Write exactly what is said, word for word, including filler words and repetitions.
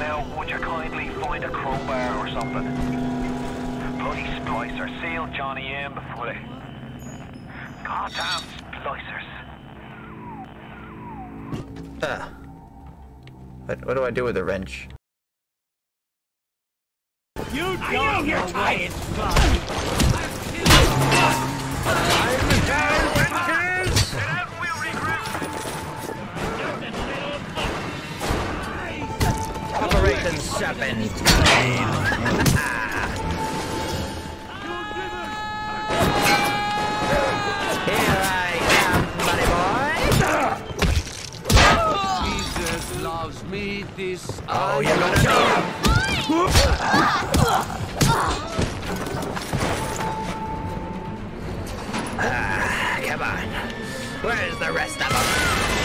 now, would you kindly find a crowbar or something? Bloody splicer, seal Johnny in before they... Goddamn splicers. Ah. What, what do I do with a wrench? You don't I know you're tired. I'm the guy, Wenches! Get out, we'll regroup. Operation Serpentine. Here I am, buddy boy. Jesus loves me this. Oh, you're gonna need him. Ah, come on. Where's the rest of them?